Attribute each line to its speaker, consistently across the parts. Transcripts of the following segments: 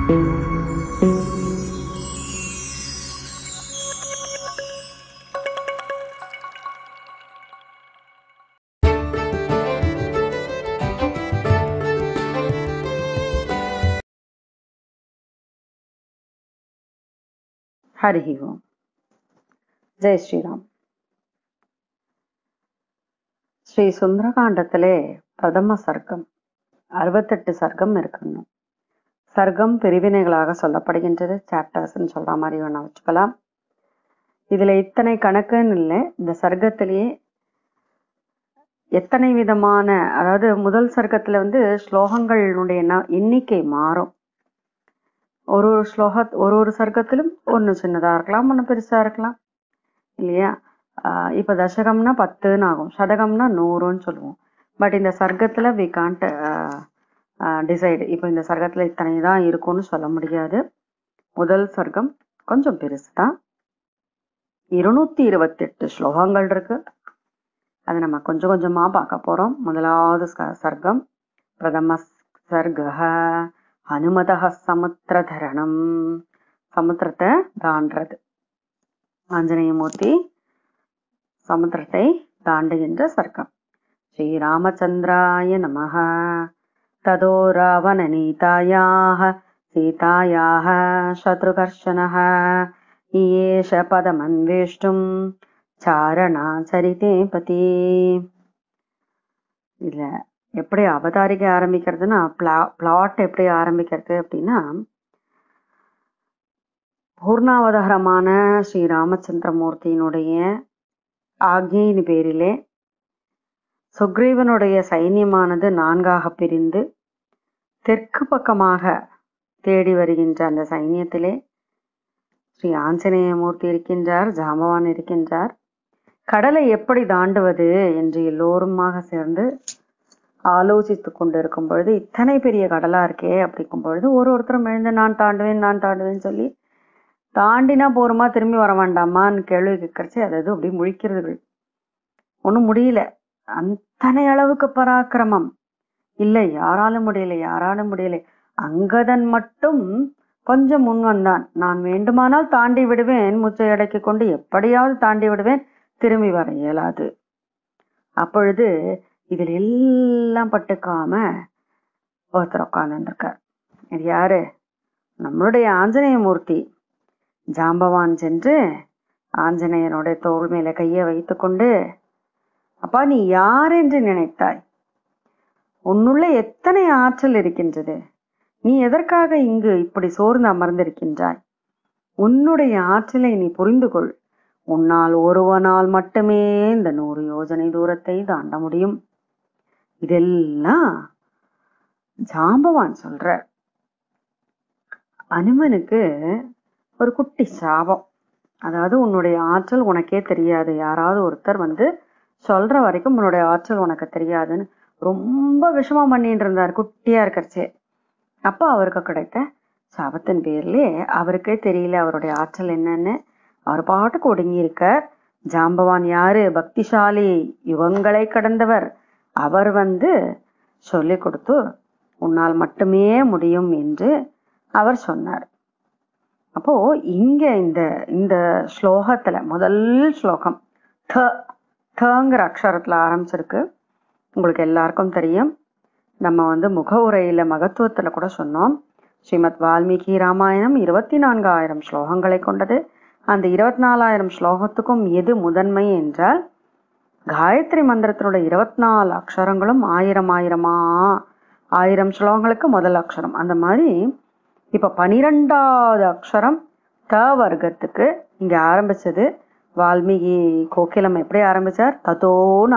Speaker 1: हरि ओम। जय श्री राम। ஸ்ரீ சுந்தரகாண்டத்திலே பிரதம சர்க்கம் 68 சர்க்கம் இருக்குன்னு. சர்க்கம் பிரிவினைகளாக சொல்லப்படுகின்றது. சாப்டர்ஸ்ன்னு சொல்ற மாதிரி வேணா வச்சுக்கலாம். இதுல இத்தனை கணக்குன்னு இல்லை. இந்த சர்க்கத்திலேயே எத்தனை விதமான, அதாவது முதல் சர்க்கத்துல ஸ்லோகங்களுடைய எண்ணிக்கை மாறும். ஒரு ஒரு சர்க்கத்திலும் ஒன்று சின்னதா இருக்கலாம், ஒன்று பெருசா இருக்கலாம் இல்லையா. இப்ப தசகம்னா 10ன்னு ஆகும், சதகம்னா 100ன்னு சொல்லுவோம். பட் இந்த சர்க்கத்துல வி காண்ட் டிசைடு. இப்போ இந்த சர்க்கத்துல இத்தனை தான் இருக்கும்னு சொல்ல முடியாது. முதல் சர்க்கம் கொஞ்சம் பெருசு தான். 228 ஸ்லோகங்கள் இருக்கு. அதை நம்ம கொஞ்சம் கொஞ்சமா பார்க்க போறோம். முதலாவது சர்க்கம் பிரதம சர்க ஹனுமதஹ சமுத்திரதரணம். சமுத்திரத்தை தாண்டது. ஆஞ்சநேயமூர்த்தி சமுத்திரத்தை தாண்டுகின்ற சர்க்கம். ஸ்ரீராமச்சந்திராய நமஹ. ததோ ராவண நீதாயாஹ சீதாயாஹ சத்ருகர்ஷனஹ ஈயேஷ பதமன்வேஷ்டும் சாரணாச்சரிதே பதி. இதுல எப்படி அவதாரிக்க ஆரம்பிக்கிறதுனா, பிளாட் எப்படி ஆரம்பிக்கிறது அப்படின்னா, பூர்ணாவதாரமான ஸ்ரீ ராமச்சந்திரமூர்த்தியினுடைய ஆக்ஞையின் பேரிலே சுக்ரீவனுடைய சைன்யமானது 4ஆக பிரிந்து தெற்கு பக்கமாக தேடி வருகின்ற அந்த சைன்யத்திலே ஸ்ரீ ஆஞ்சநேயமூர்த்தி இருக்கின்றார், ஜாம்பவான் இருக்கின்றார். கடலை எப்படி தாண்டுவது என்று எல்லோருமாக சேர்ந்து ஆலோசித்து கொண்டு இருக்கும் பொழுது, இத்தனை பெரிய கடலா இருக்கே அப்படிக்கும் பொழுது ஒருத்தரும் எழுந்து நான் தாண்டுவேன்னு சொல்லி, தாண்டினா போருமா திரும்பி வர வேண்டாமான்னு கேள்வி கேட்கறச்சு அது அப்படி முழிக்கிறது. ஒன்றும் முடியல. அத்தனை அளவுக்கு பராக்கிரமம் இல்லை, யாராலும் முடியல. அங்கதன் மட்டும் கொஞ்சம் முன் வந்தான். நான் வேண்டுமானால் தாண்டி விடுவேன், முச்சை அடக்கி கொண்டு எப்படியாவது தாண்டி விடுவேன், திரும்பி வர இயலாது. அப்பொழுது இதில் எல்லாம் பட்டுக்காம ஒருத்தர் உட்கார்ந்துருக்கார். இது யாரு? நம்மளுடைய ஆஞ்சநேயமூர்த்தி. ஜாம்பவான் சென்று ஆஞ்சநேயனுடைய தோள் மேல கையை வைத்து கொண்டு, அப்பா நீ யார் என்று நினைத்தாய்? உன்னுள்ள எத்தனை ஆற்றல் இருக்கின்றது? நீ எதற்காக இங்கு இப்படி சோர்ந்து அமர்ந்திருக்கின்றாய்? உன்னுடைய ஆற்றலை நீ புரிந்து கொள். உன்னால் ஒருவனால் மட்டுமே இந்த 100 யோஜனை தூரத்தை தாண்ட முடியும். இதெல்லாம் ஜாம்பவான் சொல்ற. அனுமனுக்கு ஒரு குட்டி சாபம். அதாவது உன்னுடைய ஆற்றல் உனக்கே தெரியாது, யாராவது ஒருத்தர் சொல்ற வரைக்கும் உன்னுடைய ஆற்றல் உனக்கு தெரியாதுன்னு ரொம்ப விஷமா பண்ணிட்டு இருந்தார் குட்டியா இருக்கிறச்சே. அப்ப அவருக்கு கிடைத்த சாபத்தின் பேர்லே அவருக்கே தெரியல அவருடைய ஆற்றல் என்னன்னு. அவர் பாட்டுக்கு ஒடுங்கி இருக்கார். ஜாம்பவான் யாரு? பக்திசாலி, யுகங்களை கடந்தவர். அவர் சொல்லி கொடுத்து உன்னால் மட்டுமே முடியும் என்று அவர் சொன்னார். அப்போ இங்க இந்த ஸ்லோகத்துல முதல் ஸ்லோகம் தங்கிற அக்ஷரத்துல ஆரம்பிச்சிருக்கு. உங்களுக்கு எல்லாருக்கும் தெரியும். நம்ம முகவுரையில மகத்துவத்துல கூட சொன்னோம். ஸ்ரீமத் வால்மீகி ராமாயணம் 24,000 ஸ்லோகங்களை கொண்டது. அந்த 24,000 ஸ்லோகத்துக்கும் எது முதன்மை என்றால், காயத்ரி மந்திரத்தினுடைய 24 அக்ஷரங்களும் 1000 ஸ்லோகங்களுக்கு முதல் அக்ஷரம். அந்த மாதிரி இப்ப 12வது அக்ஷரம் த வர்க்கத்துக்கு இங்க ஆரம்பிச்சது. வால்மீகி கோகிலம் எப்படி ஆரம்பிச்சார்? ததோன்னு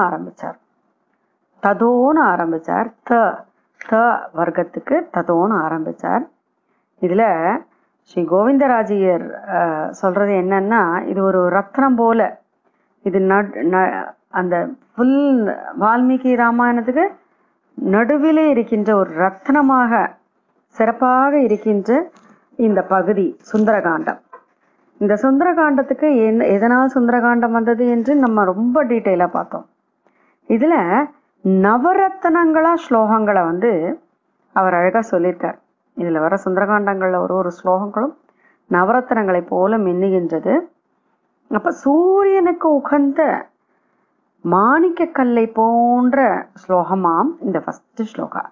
Speaker 1: ஆரம்பிச்சார். த வர்க்கத்துக்கு ததோன்னு ஆரம்பிச்சார். இதுல ஸ்ரீ கோவிந்தராஜியர் சொல்றது என்னன்னா, இது ஒரு ரத்னம் போல. இது அந்த ஃபுல் வால்மீகி ராமாயணத்துக்கு நடுவிலே இருக்கின்ற ஒரு ரத்னமாக சிறப்பாக இருக்கின்ற இந்த பகுதி சுந்தரகாண்டம். இந்த சுந்தரகாண்டத்துக்கு எதனால் சுந்தரகாண்டம் வந்தது என்று நம்ம ரொம்ப டீட்டெயிலா பார்த்தோம். இதுல நவரத்னங்களா ஸ்லோகங்களை அவர் அழகா சொல்லியிருக்கார். இதுல வர சுந்தரகாண்டங்கள்ல ஒரு ஸ்லோகங்களும் நவரத்னங்களை போல மின்னுகின்றது. அப்ப சூரியனுக்கு உகந்த மாணிக்க கல்லை போன்ற ஸ்லோகமாம் இந்த ஃபர்ஸ்ட் ஸ்லோகா.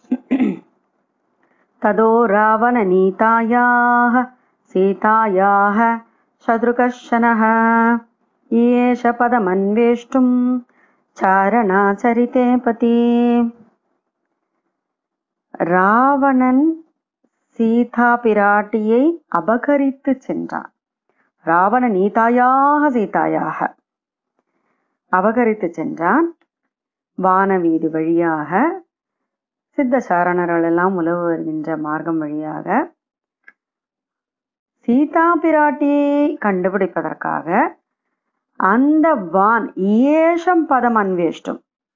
Speaker 1: ததோ ராவண நீதாயாஹ சீதாயாஹ சத்ருகர்ஷனஹ ஏஷ பதமன்வேஷ்டும் சாரணாச்சரிதே பதி. ராவணன் சீதா பிராட்டியை அபகரித்து சென்றான். ராவண நீதாயாக சீதாயாக அபகரித்து சென்றான். வானவீதி வழியாக சித்த சாரணர்கள் எல்லாம் உலவு வருகின்ற மார்க்கம் வழியாக சீதா பிராட்டியை கண்டுபிடிப்பதற்காக அந்த வான் ஏஷம் பதம் அன்வேஷ்டும்,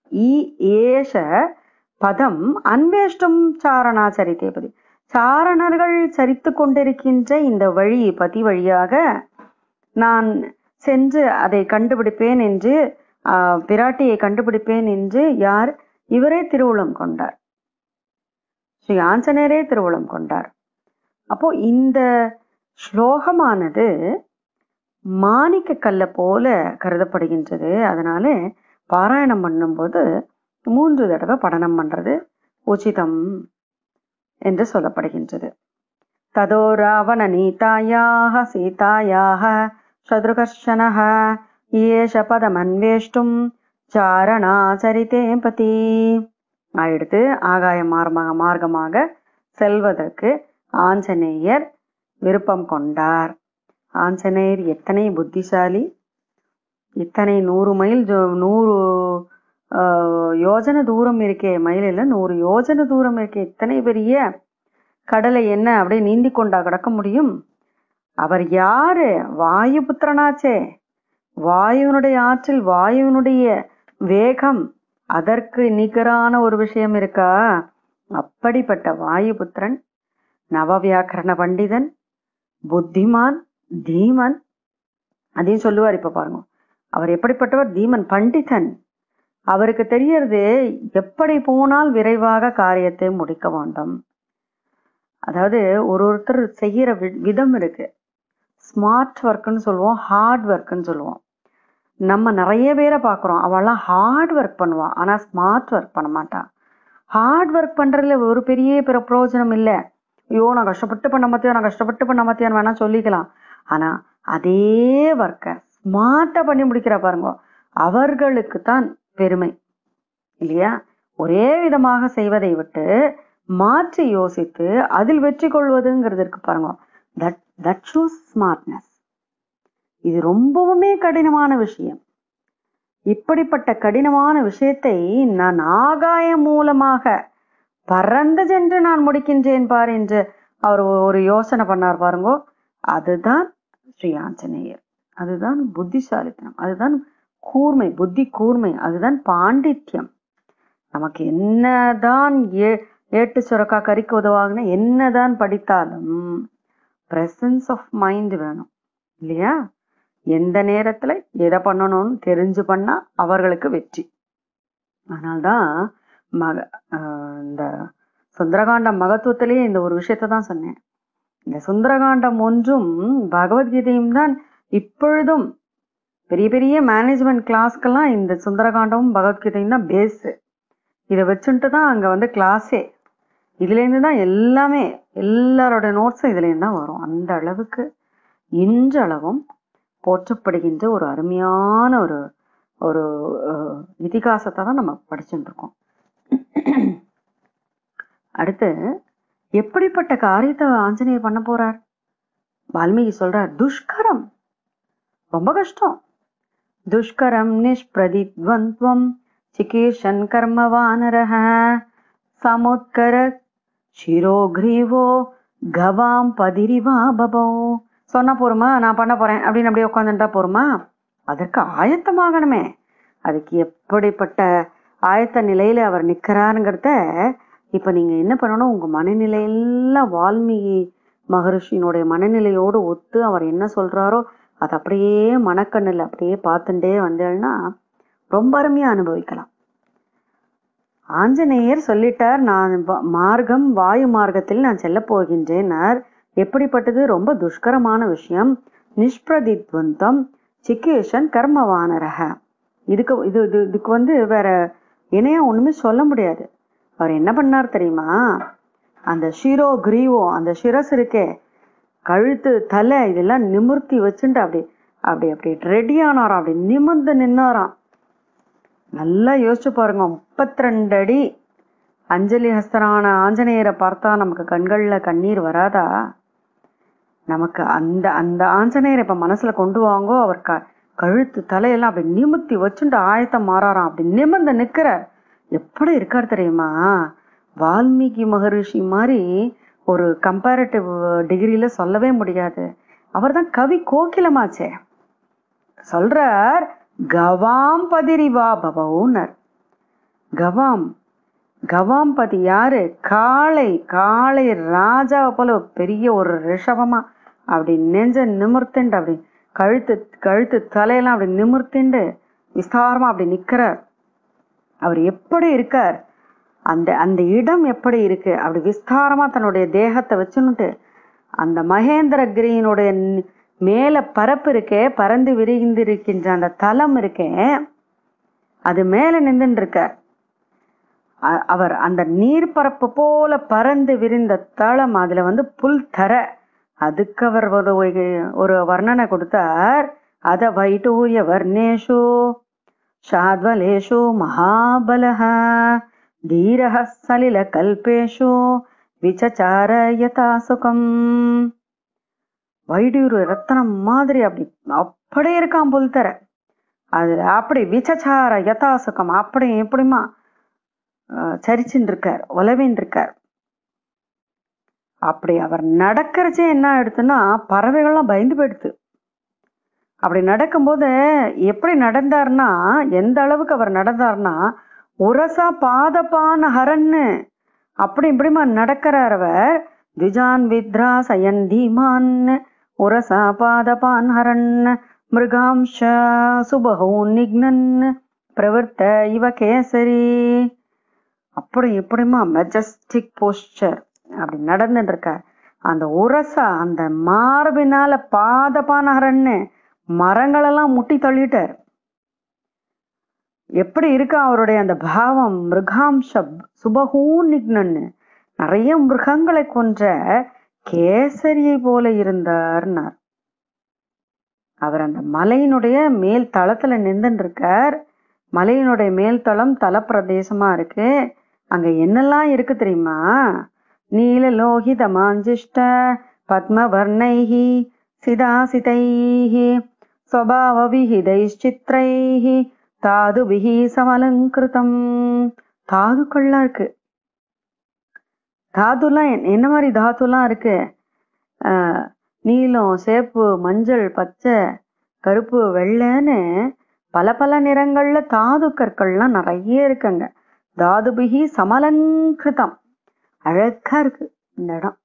Speaker 1: ஏஷ பதம் அன்வேஷ்டும் சாரணாச்சரித்தே பதி. சாரணர்கள் சரித்து கொண்டிருக்கின்ற இந்த வழி பதி வழியாக நான் சென்று அதை கண்டுபிடிப்பேன் என்று, பிராட்டியை கண்டுபிடிப்பேன் என்று யார்? இவரே திருவுளம் கொண்டார், ஸ்ரீ ஆஞ்சநேயரே திருவுளம் கொண்டார். அப்போ இந்த ஸ்லோகமானது மாணிக்க கல்ல போல கருதப்படுகின்றது. அதனால பாராயணம் பண்ணும்போது 3 தடவை படனம் பண்றது உச்சிதம் என்று சொல்லப்படுகின்றது. ததோ ராவண நீதாயாக சீதாயாக சத்ருகர்ஷனஹ ஏஷ பதமன்வேஷ்டும் சாரணாச்சரிதே பதி. அடுத்து ஆகாய மார்க்கமாக செல்வதற்கு ஆஞ்சநேயர் விருப்பம் கொண்டார். ஆஞ்சநேயர் எத்தனை புத்திசாலி! இத்தனை 100 மைல் 100 யோஜனை தூரம் இருக்கே, மைல் இல்லை 100 யோஜனை தூரம் இருக்கே, இத்தனை பெரிய கடலை என்ன அப்படியே நீந்தி கொண்டா கிடக்க முடியும்? அவர் யாரு? வாயு புத்திரனாச்சே. வாயுனுடைய ஆற்றல், வாயுனுடைய வேகம், அதற்கு நிகரான ஒரு விஷயம் இருக்கா? அப்படிப்பட்ட வாயுபுத்திரன், நவவியாக்கரண பண்டிதன், புத்திமான், தீமன். அதையும் சொல்லுவார். இப்ப பாருங்க, அவர் எப்படிப்பட்டவர்? தீமன், பண்டிதன். அவருக்கு தெரியறது எப்படி போனால் விரைவாக காரியத்தை முடிக்க வேண்டும். அதாவது ஒருத்தர் செய்யற விதம் இருக்கு. ஸ்மார்ட் ஒர்க்குன்னு சொல்லுவோம், ஹார்ட் ஒர்க்குன்னு சொல்லுவோம். நம்ம நிறைய பேரை பார்க்குறோம், அவெல்லாம் ஹார்ட் ஒர்க் பண்ணுவான், ஆனா ஸ்மார்ட் ஒர்க் பண்ண மாட்டான். ஹார்ட் ஒர்க் பண்றதுல ஒரு பெரிய பிரயோஜனம் இல்லை. ஐயோ நான் கஷ்டப்பட்டு பண்ண மாத்தியான்னு வேணா சொல்லிக்கலாம். ஆனா அதே ஒர்க்கை ஸ்மார்ட்டா பண்ணி முடிக்கிற பாருங்க, அவர்களுக்கு தான் பெருமை இல்லையா? ஒரே விதமாக செய்வதை விட்டு மாற்றி யோசித்து அதில் வெற்றி கொள்வதுங்கிறது இருக்கு பாருங்க, that shows smartness. இது ரொம்பவுமே கடினமான விஷயம். இப்படிப்பட்ட கடினமான விஷயத்தை நான் ஆகாயம் மூலமாக பறந்து சென்று நான் முடிக்கின்றேன் பார் என்று அவர் ஒரு யோசனை பண்ணார் பாருங்க. அதுதான் ஸ்ரீ ஆஞ்சநேயர், அதுதான் புத்திசாலித்தனம், அதுதான் கூர்மை, புத்தி கூர்மை, அதுதான் பாண்டித்யம். நமக்கு என்னதான் ஏட்டு சுரக்கா கறிக்கு உதவாகுன்னா என்னதான் படித்தாலும் பிரசன்ஸ் ஆஃப் மைண்ட் வேணும் இல்லையா? எந்த நேரத்துல எதை பண்ணணும்னு தெரிஞ்சு பண்ணா அவர்களுக்கு வெற்றி. அதனால்தான் இந்த சுந்தரகாண்டம் மகத்துவத்திலேயே இந்த ஒரு விஷயத்த தான் சொன்னேன். இந்த சுந்தரகாண்டம் ஒன்றும் பகவத்கீதையும் தான் இப்பொழுதும் பெரிய பெரிய மேனேஜ்மெண்ட் கிளாஸ்க்கெல்லாம் இந்த சுந்தரகாண்டமும் பகவத்கீதையும் தான் பேஸு. இதை வச்சுட்டு தான் அங்கே கிளாஸே. இதுலேருந்து தான் எல்லாமே, எல்லாரோட நோட்ஸும் இதுலேருந்து தான் வரும். அந்த அளவுக்கு இன்றளவும் போற்றப்படுகின்ற ஒரு அருமையான ஒரு ஒரு இதிகாசத்தை தான் நம்ம படிச்சுட்டு இருக்கோம். அடுத்து எப்படிப்பட்ட காரியத்தை ஆஞ்சநேயர் பண்ண போறார்? வால்மீகி சொல்றார், துஷ்கரம், ரொம்ப கஷ்டம். துஷ்கரம் நிஷ்பிரதித்வந்த்வம் சிகீர்ஷன் கர்மவானரஹ சமுத்கர சிரோக்ரீவோ கவாம் பதிரிவா பபோ. சொன்னா போருமா? நான் பண்ண போறேன் அப்படின்னு அப்படியே உட்காந்துட்டா போருமா? அதற்கு ஆயத்தமாகணுமே. அதுக்கு எப்படிப்பட்ட ஆயத்த நிலையில அவர் நிக்கிறாருங்கிறத இப்ப நீங்க என்ன பண்ணணும், உங்க மனநிலையெல்லாம் வால்மீகி மகரிஷியினுடைய மனநிலையோடு ஒத்து அவர் என்ன சொல்றாரோ அது அப்படியே மனக்கண்ணில் அப்படியே பார்த்துட்டே வந்தேன்னா ரொம்ப அருமையா அனுபவிக்கலாம். ஆஞ்சநேயர் சொல்லிட்டார், நான் மார்க்கம் வாயு மார்க்கத்தில் நான் செல்ல போகின்றேன்னார். எப்படிப்பட்டது? ரொம்ப துஷ்கரமான விஷயம். நிஷ்பிரதித்வந்தம் சிகேஷன் கர்மவானரக. இதுக்கு வேற இணையா ஒண்ணுமே சொல்ல முடியாது. அவர் என்ன பண்ணார் தெரியுமா? அந்த ஷிரோ கிரீவோ, அந்த சிரஸ் இருக்கே, கழுத்து தலை இதெல்லாம் நிமிர்த்தி வச்சுட்டு அப்படி அப்படி அப்படி ரெடியானாராம். அப்படி நிமிர்ந்து நின்னாராம். நல்லா யோசிச்சு பாருங்க, 32 அடி அஞ்சலி ஹஸ்தரான ஆஞ்சநேயரை பார்த்தா நமக்கு கண்கள்ல கண்ணீர் வராதா? நமக்கு அந்த அந்த ஆஞ்சநேயரை இப்ப மனசுல கொண்டு வாங்கோ. அவர் கழுத்து தலையெல்லாம் அப்படி நிமிர்த்தி வச்சுட்டு ஆயத்தம் மாறாராம். அப்படி நிமிர்ந்து நிக்கிற எப்படி இருக்கார் தெரியுமா? வால்மீகி மகரிஷி மாதிரி ஒரு கம்பேரிட்டிவ் டிகிரியில சொல்லவே முடியாது. அவர் தான் கவி கோகிலமாச்சே. சொல்றார், கவாம் பதிரிவா பவூனர். கவாம் பதி யாரு? காளை. காளை ராஜாவை போல பெரிய ஒரு ரிஷபமா அப்படி நெஞ்ச நிமிர்த்திண்டு அப்படி கழுத்து தலையெல்லாம் அப்படி நிமிர்த்திண்டு விஸ்தாரமா அப்படி நிக்கிறார். அவர் எப்படி இருக்கார்? அந்த இடம் எப்படி இருக்கு? அப்படி விஸ்தாரமா தன்னுடைய தேகத்தை வச்சுன்னுட்டு அந்த மகேந்திரகிரியினுடைய மேல பரப்பு இருக்கே, பறந்து விரிந்து இருக்கின்ற அந்த தலம் இருக்கே, அது மேல நின்றுட்டு இருக்கார். அவர் அந்த நீர்பரப்பு போல பறந்து விரிந்த தளம், அதுல புல் தர. அதுக்கு அவர் ஒரு வர்ணனை கொடுத்தார். அத வைடூரிய வர்ணேஷு ஷாத்வலேஷு மகாபலஹ தீரஹ சலில கல்பேஷு விசசார யதா சுகம். வைடூரிய ரத்தனம் மாதிரி அப்படியே இருக்கான் புல் தர. அது அப்படி விசசார யதா சுகம் அப்படி எப்படிமா சரிச்சுட்டு இருக்கார், உலவின் இருக்கார். அப்படி அவர் நடக்கிறச்சே என்ன ஆயிடுத்துன்னா, பறவைகள்லாம் பயந்து போயிடுது. அப்படி நடக்கும்போது எப்படி நடந்தார்னா, எந்த அளவுக்கு அவர் நடந்தார்னா, உரசா பாதபான் ஹரன்னு அப்படி இப்படிமா நடக்கிறார் அவர். திஜான் வித்ரா சயன் தீமான் உரசா பாதபான் ஹரன் மிருகாம்ஷ சுபஹூ நிக்னன் பிரவர்த்த இவ கேசரி. அப்படி எப்படிமா மெஜஸ்டிக் போஸ்டர் அப்படி நடந்துட்டு இருக்கார். அந்த உரசா அந்த மார்பினால பாதபானகரன்னு மரங்களெல்லாம் முட்டி தள்ளிட்டார். எப்படி இருக்கா அவருடைய அந்த பாவம்? மிருகாம்ச சுபஹூ நிக்னன்னு நிறைய மிருகங்களை கொன்ற கேசரியை போல இருந்தார்னார். அவர் அந்த மலையினுடைய மேல் தளத்துல நின்றுட்டு இருக்கார். மலையினுடைய மேல் தளம் தல பிரதேசமா இருக்கு. அங்க என்னெல்லாம் இருக்கு தெரியுமா? நீலலோகித மாஞ்சிஷ்ட பத்மவர்ணைஹி சிதாசிதைஹி ஸ்வபாவ விஹிதைஷ்சித்ரைஹி தாதுபிஹி சமலங்கிருதம். தாதுக்கள்லாம் இருக்கு. தாதுலாம் என்ன மாதிரி தாதுலாம் இருக்கு? நீலம், சேப்பு, மஞ்சள், பச்சை, கருப்பு, வெள்ளைன்னு பல பல நிறங்கள்ல தாது கற்கள்லாம் நிறைய இருக்குங்க. தாதுபிகி சமலங்கிருதம், அழகா இருக்கு இந்த இடம்.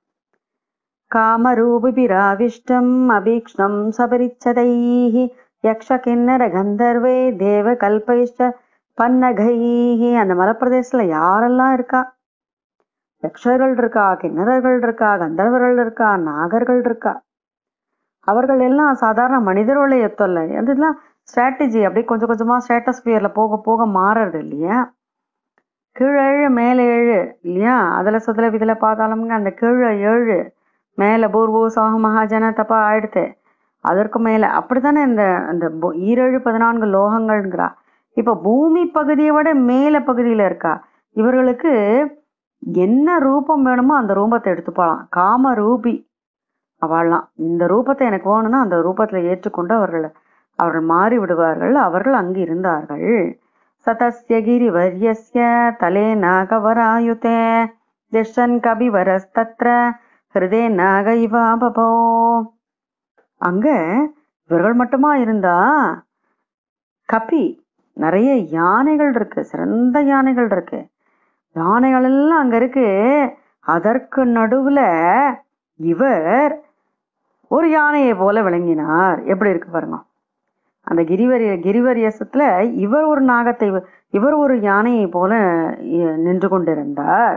Speaker 1: காமரூபிராவிஷ்டம் அபீக்ஷ்ணம் சபரிச்சதைஹி யக்ஷ கிண்ணர கந்தர்வே தேவ கல்பைஷ்ட பன்னகைஹி. அந்த மலைப்பிரதேசத்துல யாரெல்லாம் இருக்கா? யக்ஷர்கள் இருக்கா, கிண்ணறர்கள் இருக்கா, கந்தர்வர்கள் இருக்கா, நாகர்கள் இருக்கா. அவர்கள் எல்லாம் சாதாரண மனிதரோட எத்தல்ல. அதெல்லாம் ஸ்ட்ராட்டஜி. அப்படியே கொஞ்சம் கொஞ்சமா ஸ்ட்ராட்டஸ்பியர்ல போக போக மாறுறது இல்லையா? கீழே 7 மேலே 7 இல்லையா? அதுல சுதல விதில பார்த்தாலும்ங்க அந்த கீழே 7 மேல பூர்வோ சோக மகாஜன தப்பா ஆயிடுத்து. அதற்கு மேல அப்படித்தானே இந்த அந்த 14 லோகங்கள்ங்கிறா. இப்ப பூமி பகுதியை விட மேல பகுதியில இருக்கா. இவர்களுக்கு என்ன ரூபம் வேணுமோ அந்த ரூபத்தை எடுத்துப்பாளாம். காம ரூபி அவள்லாம். இந்த ரூபத்தை எனக்கு வேணும்னா அந்த ரூபத்துல ஏற்றுக்கொண்டு அவர்கள் மாறி விடுவார்கள். அவர்கள் அங்கு இருந்தார்கள். சதஸ்ய கிரிவர்யஸ்ய தலே நாகவராயுதே திஷன் கபிவரஸ்தத்ர ஹிருதே நாக இவாபபோ. அங்க இவர்கள் மட்டுமா இருந்தா? கபி, நிறைய யானைகள் இருக்கு, சிறந்த யானைகள் இருக்கு. யானைகள் எல்லாம் அங்க இருக்கு. அதற்கு நடுவுல இவர் ஒரு யானையை போல விளங்கினார். எப்படி இருக்கு பாருங்க. அந்த கிரிவரியசத்துல இவர் ஒரு நாகத்தை, இவர் ஒரு யானையை போல நின்று கொண்டிருந்தார்.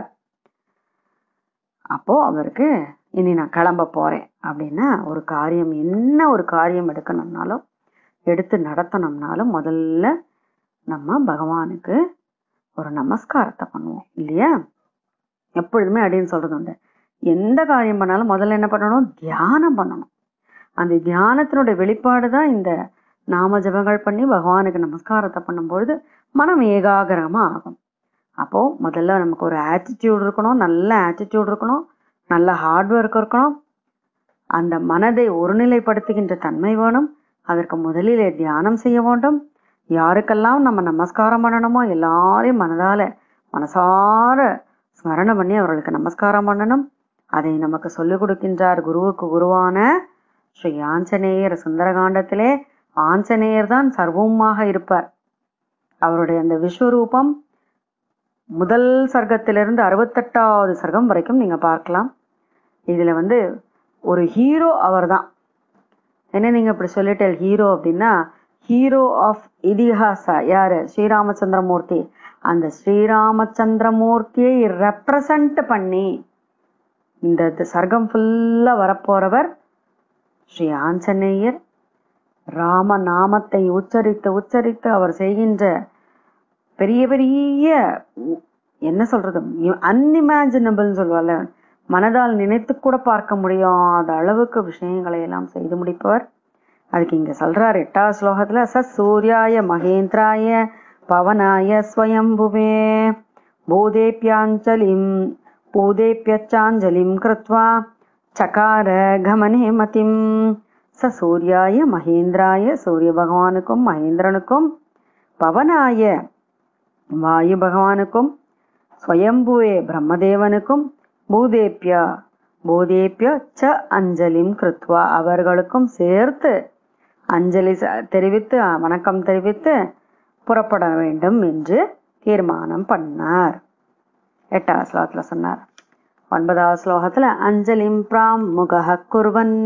Speaker 1: அப்போ அவருக்கு இனி நான் கிளம்ப போறேன் அப்படின்னா, ஒரு காரியம், என்ன ஒரு காரியம் எடுக்கணும்னாலும் எடுத்து நடத்தணும்னாலும் முதல்ல நம்ம பகவானுக்கு ஒரு நமஸ்காரத்தை பண்ணுவோம் இல்லையா? எப்பொழுதுமே அப்படின்னு சொல்றது உண்டு. எந்த காரியம் பண்ணாலும் முதல்ல என்ன பண்ணணும்? தியானம் பண்ணணும். அந்த தியானத்தினுடைய வெளிப்பாடு தான் இந்த நாம ஜபங்கள் பண்ணி பகவானுக்கு நமஸ்காரத்தை பண்ணும்பொழுது மனம் ஏகாகிரமா ஆகும். அப்போ முதல்ல நமக்கு ஒரு ஆட்டிடியூட் இருக்கணும், நல்ல ஆட்டிடியூட் இருக்கணும், நல்ல ஹார்ட் ஒர்க் இருக்கணும், அந்த மனதை ஒருநிலைப்படுத்துகின்ற தன்மை வேணும். அதற்கு முதலிலே தியானம் செய்ய வேண்டும். யாருக்கெல்லாம் நம்ம நமஸ்காரம் பண்ணணுமோ எல்லாரையும் மனசார ஸ்மரணை பண்ணி அவர்களுக்கு நமஸ்காரம் பண்ணணும். அதை நமக்கு சொல்லிக் கொடுக்கின்றார் குருவுக்கு குருவான ஸ்ரீ ஆஞ்சநேயர். சுந்தரகாண்டத்திலே ஆஞ்சநேயர் தான் சர்வமாக இருப்பார். அவருடைய அந்த விஸ்வரூபம் முதல் சர்க்கத்திலிருந்து 68வது சர்க்கம் வரைக்கும் நீங்க பார்க்கலாம். இதுல ஒரு ஹீரோ அவர் தான். என்ன நீங்க இப்படி சொல்லிட்டு ஹீரோ அப்படின்னா, ஹீரோ ஆஃப் இதிஹாசா யாரு? ஸ்ரீராமச்சந்திரமூர்த்தி. அந்த ஸ்ரீராமச்சந்திரமூர்த்தியை ரெப்ரசன்ட் பண்ணி இந்த சர்க்கம் ஃபுல்லா வரப்போறவர் ஸ்ரீ ஆஞ்சநேயர். ராம நாமத்தை உச்சரித்து உச்சரித்து அவர் செய்கின்ற பெரிய பெரிய என்ன சொல்றது, அன்இமேஜினபிள் சொல்வாங்க, மனதால் நினைத்து கூட பார்க்க முடியாத அளவுக்கு விஷயங்களை எல்லாம் செய்து முடிப்பவர். அதுக்கு இங்க சொல்றார் 8வது ஸ்லோகத்துல, ச சூர்யாய மகேந்திராய பவனாய ஸ்வயம்புவே பூதேப்யாஞ்சாஞ்சலிம் கிருத்வா சகார கமனே மதிம். ச சூர்யாய மகேந்திராய, சூரிய பகவானுக்கும் மகேந்திரனுக்கும், பவனாய வாயு பகவானுக்கும், ஸ்வயம்புவே பிரம்மதேவனுக்கும், பூதேப்ய ச அஞ்சலிம் கிருத்வா அவர்களுக்கும் சேர்த்து அஞ்சலி தெரிவித்து வணக்கம் தெரிவித்து புறப்பட வேண்டும் என்று தீர்மானம் பண்ணார். 8வது ஸ்லோகத்துல சொன்னார். 9வது ஸ்லோகத்துல அஞ்சலிம் பிராம் முகஹ குர்வன்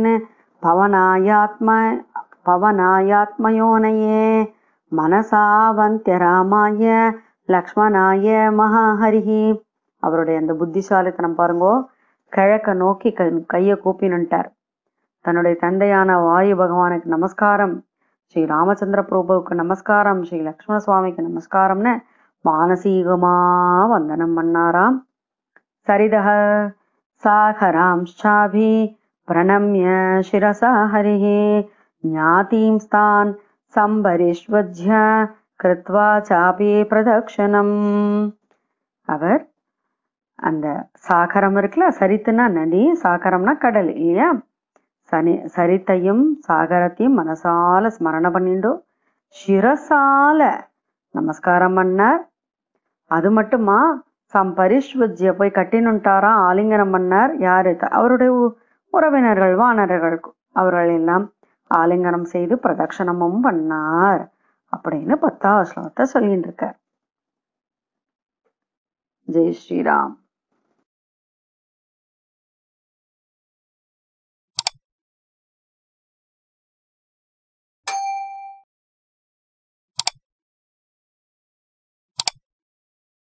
Speaker 1: பவனாயாத்மயோனயே மனசாவந்திய ராமாய லக்ஷ்மணாய மகாஹரிஹி. அவருடைய அந்த புத்திசாலித்தனம் பாருங்கோ. கிழக்க நோக்கி கையை கூப்பினுட்டார். தன்னுடைய தந்தையான வாயு பகவானுக்கு நமஸ்காரம், ஸ்ரீ ராமச்சந்திர பிரபுவுக்கு நமஸ்காரம், ஸ்ரீ லக்ஷ்மண சுவாமிக்கு நமஸ்காரம்னு மானசீகமா வந்தனம் பண்ணாராம். சரிதஹ சாகராம்ச்சாபி பிரணம்ய சிரசா ஹரிஹி ஞாதீம்ஸ்தான் சம்பரிஷ்வஜ்ய கிருத்வா சாபி பிரதக்ஷணம். அவர் அந்த சாகரம் இருக்குல்ல, சரித்துனா நதி, சாகரம்னா கடல் இல்லையா? சரித்தையும் சாகரத்தையும் மனசால ஸ்மரண பண்ணிட்டு சிரசால நமஸ்காரம் பண்ணார். அது மட்டுமா, சம்பரிஷ்வஜ்ய போய் கட்டினுட்டாராம், ஆலிங்கனம் பண்ணார். யாரு? அவருடைய உறவினர்கள் வானரர்கள், அவர்கள் எல்லாம் ஆலிங்கனம் செய்து பிரதட்சணமும் பண்ணார் அப்படின்னு 10வது ஸ்லோகத்தை சொல்லிட்டு இருக்கார். ஜெய் ஸ்ரீராம்.